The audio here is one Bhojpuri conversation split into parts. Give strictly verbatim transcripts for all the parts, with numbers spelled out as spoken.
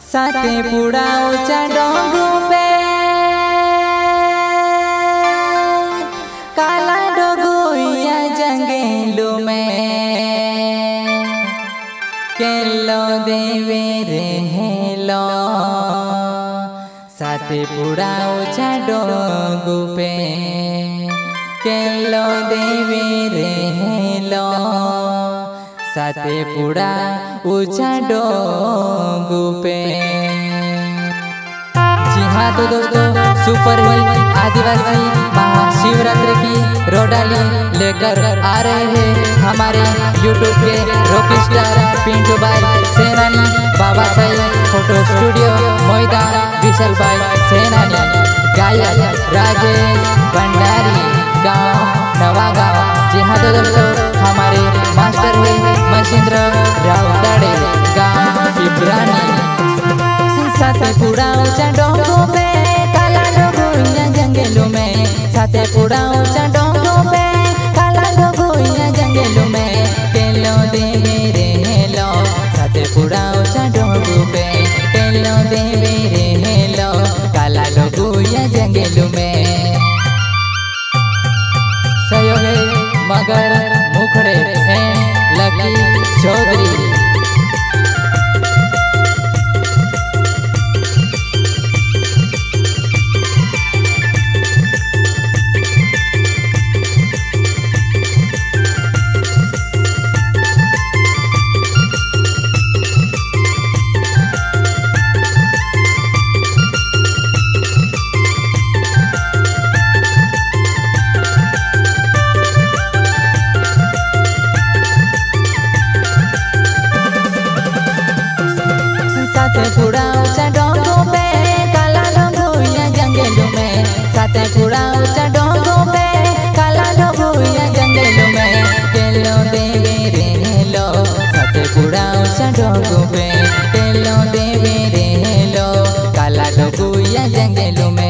साथे पुड़ा ऊंचा डोंगू पे काला डोगुया जंगलों में केलो देवे रहेलो साथे पुड़ा ऊंचा डोंगू पे केलो देवे रहेलो साथे पुड़ा ऊंचा डोंगू पे। जी हाँ तो दोस्तों, सुपर हिट आदिवासी महाशिवरात्रि की रोडाली लेकर आ रहे हैं हमारे यूट्यूब के रॉक स्टार पिंटू भाई सेनानी, बाबा साई फोटो स्टूडियो मोइदा, विशाल भाई सेनानी, गायक राजेश भंडारी, गाँव नवा गाँव। जी हाँ तो दोस्तों, हमारे मास्टर है महेंद्र रावताड़े, गाँव इब्रानी। साथे पुड़ा ऊंचा डोंगू पे काला डोगुया जंगलों में, साथे पुड़ा ऊंचा डोंगू पे काला डोगुया जंगलों में केलो देवे रहेलो साथे पुड़ा ऊंचा डोंगू पे केलो देवे रहेलो काला डोगुया जंगलों में। सहयोगी मगर मुखड़े हैं लकी चौधरी। साथे पुड़ा ऊंचा डोंगू पे काला डोगुया जंगलों में, साथे पुड़ा ऊंचा डोंगू पे काला डोगुया जंगलों में केलो देवे रहेलो साथे पुड़ा ऊंचा डोंगू पे केलो देवे रहेलो काला डोगुया जंगलों में।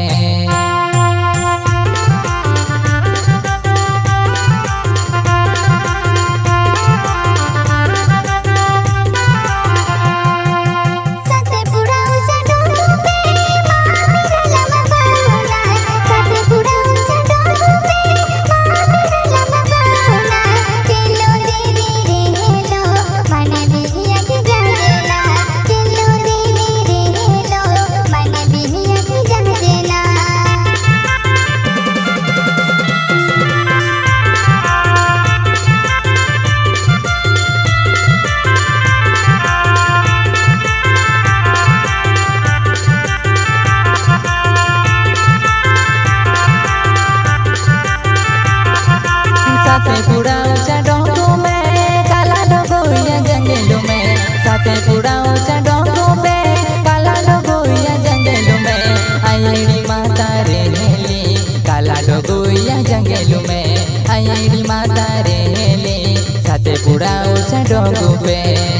साथे पुड़ा ऊंचा डोंगू में काला डोगुया जंगलों में, साथे पुड़ा ऊंचा डोंगू पे काला डोगुया जंगलों में आईडी माता रहेली काला डोगुया जंगलों में आईडी माता रहेली साथे पुड़ा ऊंचा डोंगू पे।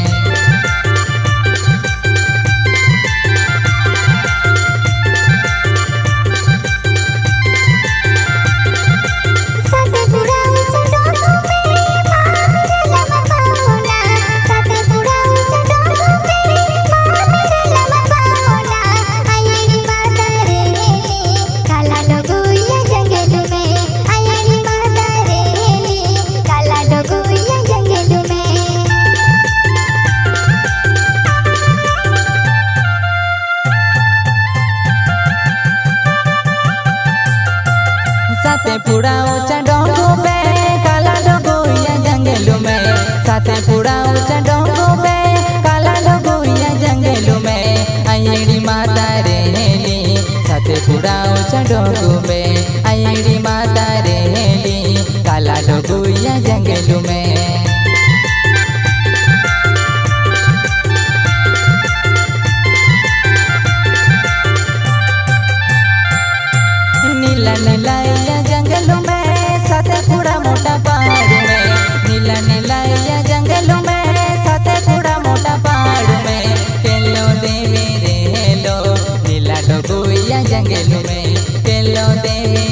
साथे पुड़ा ऊंचा डोंगू पे काला डोगुया जंगलों में, साथे पुड़ा ऊंचा डोंगू पे काला डोगुया जंगलों में आईडी माता रहेली साथे पुड़ा ऊंचा डोंगू पे आईडी माता रहेली काला डोगुया जंगलों में। नीला नीलाया जंगलों में साथे पुड़ा मोटा पहाड़ में, नीला नीलाया जंगलों में साथे पुड़ा मोटा पहाड़ में केलो देवे रहेलो नीला डोगुया जंगलों में केलो देवे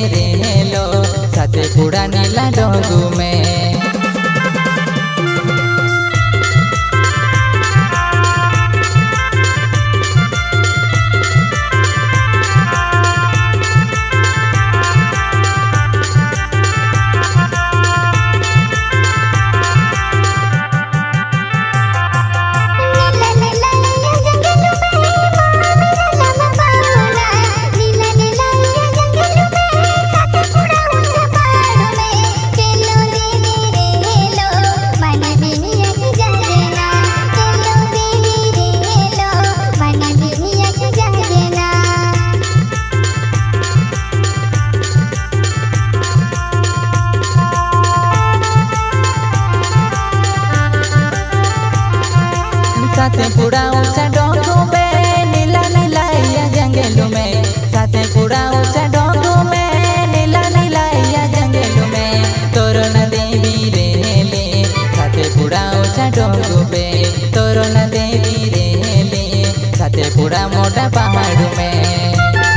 साथे पूरा ऊंचा डोंगू में नीला नीला या जंगल में साथे पूरा ऊंचा डोंगू में नीला नीला या जंगल में तोरण देवी रेले साथे पूरा ऊंचा डोंगू पे तोरण देवी रेले साथे पूरा मोटा पहाड़ में।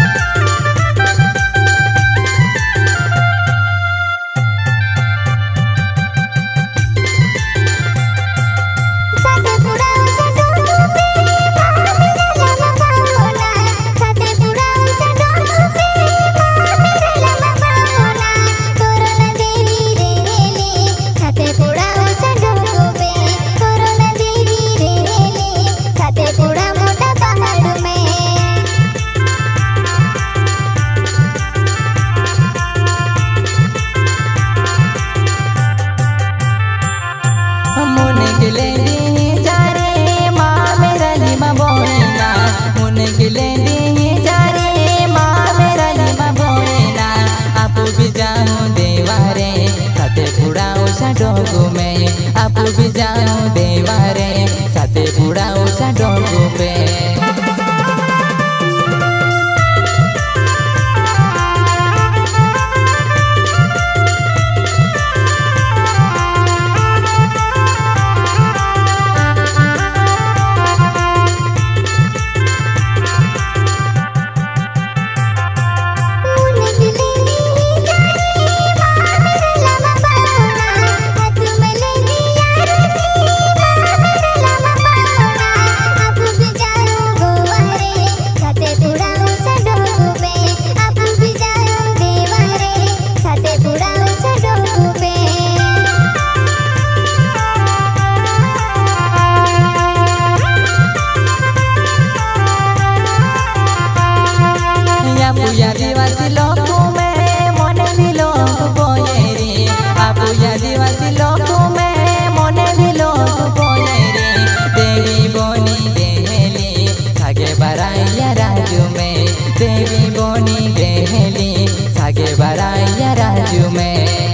डोंगू में आप भी जाऊं देवारे साथे पूरा ऊंचा डोंगू पे। आदिवासी लोगों में मोने भी लोग बोले रे आप आदिवासी लोगों में मोने भी लोग बोले रे देवी बोनी देहली सागे बराइया राजू में देवी बोनी देहली सागे बराइया राजू में।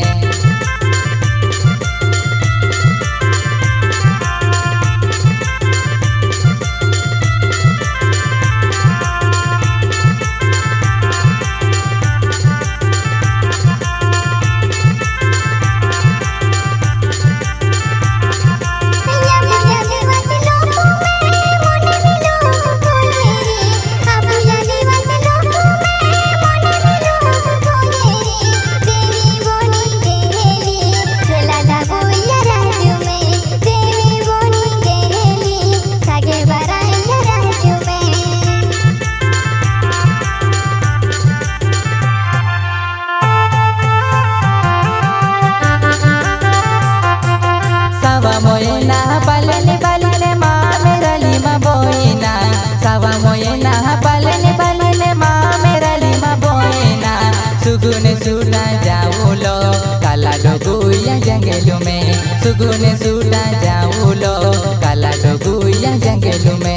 मोयना पालने पालने माँ मेरा लिमा बोयना सावा मोयना पालने पालने माँ मेरा लिमा बोयना सुगुन सुना जाऊ लो काला डोगुया जंगल में सुगुन सुना जाऊ लो काला डोगुया जंगल में।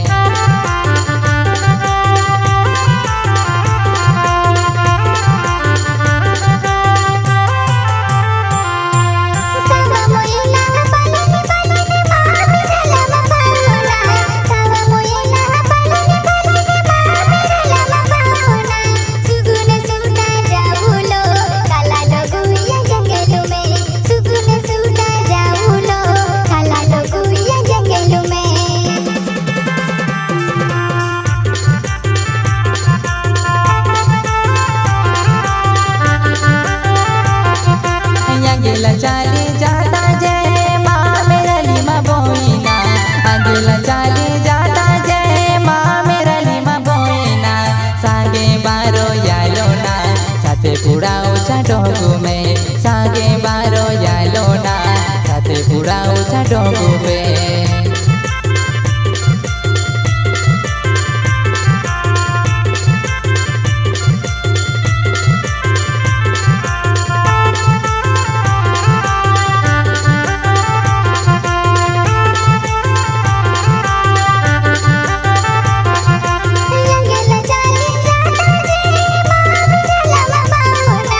चाली जाता जय माँ मेरा लिमा बोइना अंदिला चाली जाता जय माँ मेरा लिमा बोइना सागे बारो यालो ना साथे पूरा ऊंचा डोंगू में सागे बारो यालो ना साथे पूरा ऊंचा डोंगू पे।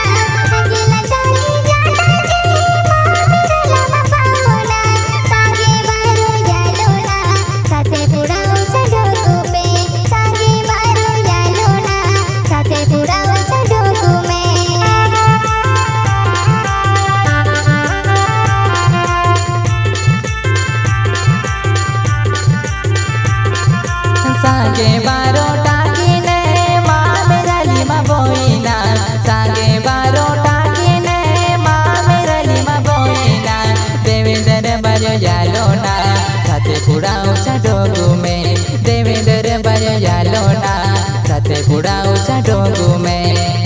सागे सागे बारो टाकीने मामेराली मा बोईना सागे बारो टाकीने मामेराली मा बोईना देवेंद्र बारो यालोना साथे पुडावचा डोगू में देवेंद्र बारो यालोना साथे पुडावचा डोगू में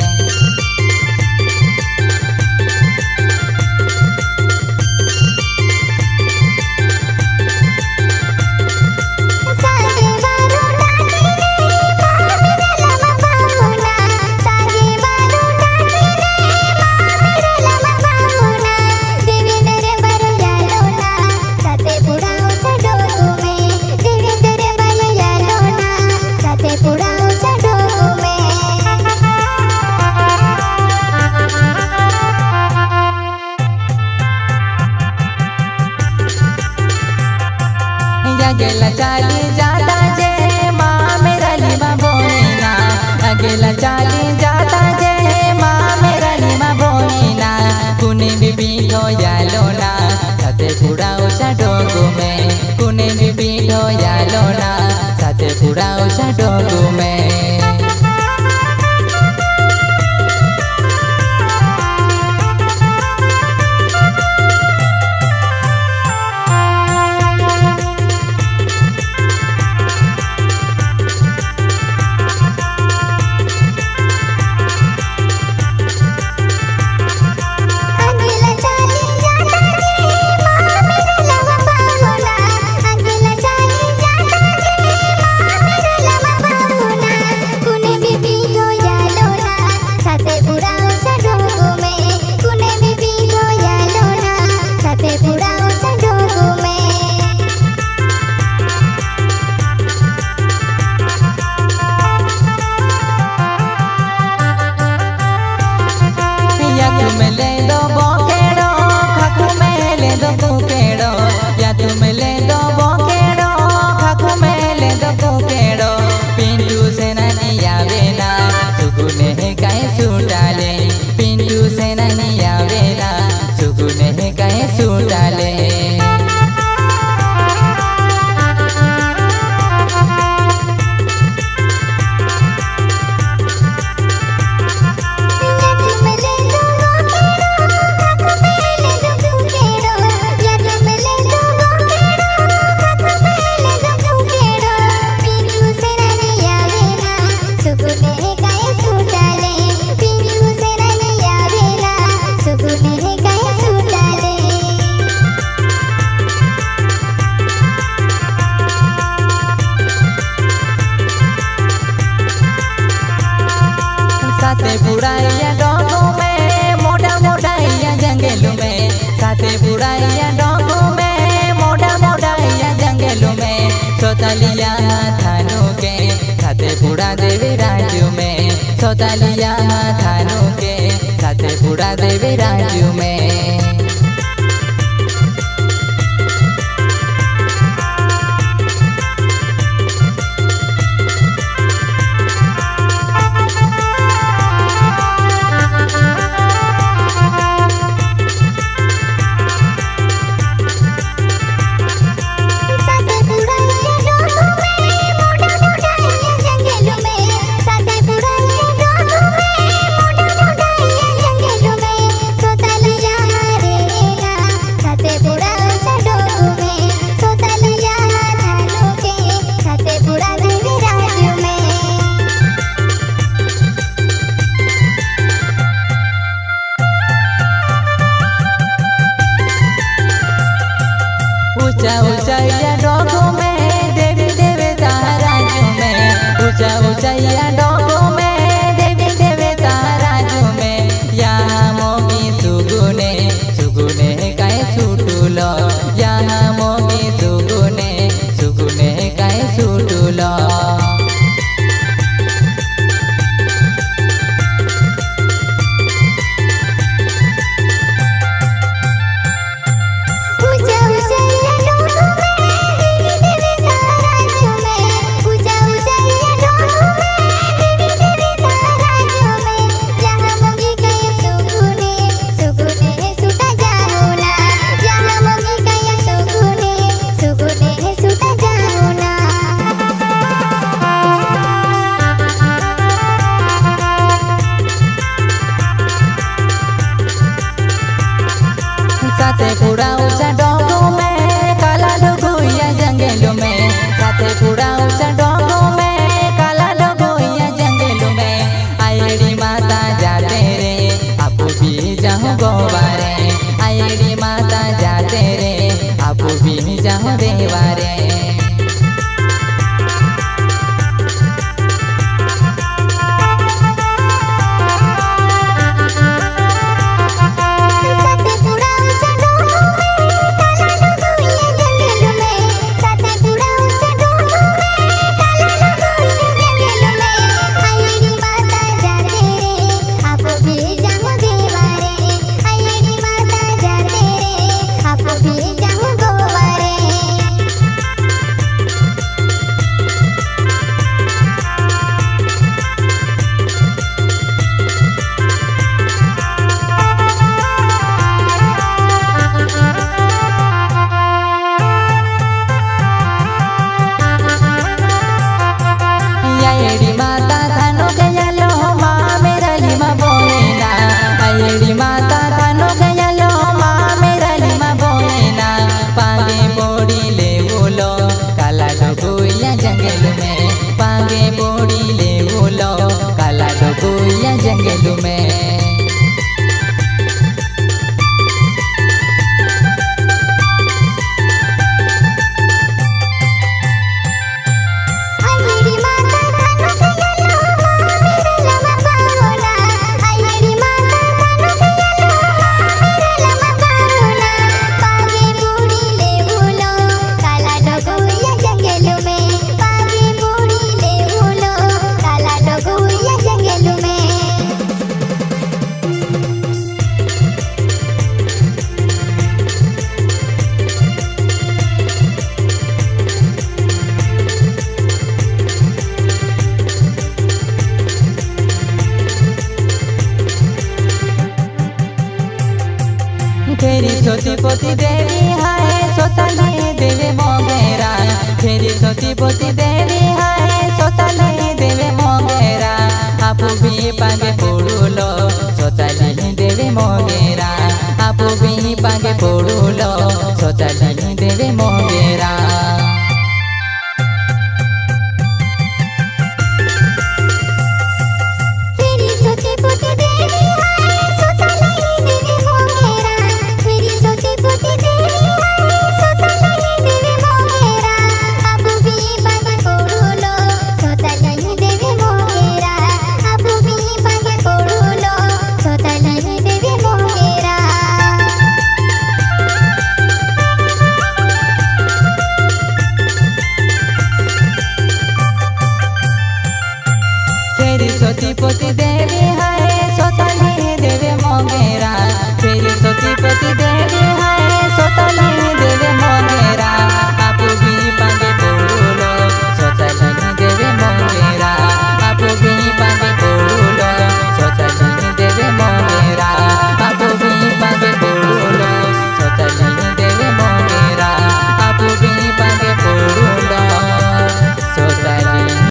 अगेला चाली जाता जे मामेराली मा बोईना अगेला चाली जाता जे मामेराली मा बोईना कुने भी पीठो यालोना साथे पुडावचा डोगू में कुने भी पीठो यालोना साथे पुडावचा डोगू में साथे बुढ़ाइया डोंगू में मोटा मोटाइया जंगलों में साथे बुढ़ाइया डोंगू में मोटा मोटाइया जंगलों में सोतालिया थानू के साथे बुढ़ा देवी राजू में सोतालिया थानू के साथे बुढ़ा देवी राजू में Sotalia पोती देवी हाय सोसाली देवे मोगेरा फेरी सती पोती देवी हाय सोसाली देवे मोगेरा आपू भी पांगे पोड़ूलो सोसाली देवे मोगेरा आपू भी पांगे पोड़ूलो सोसाली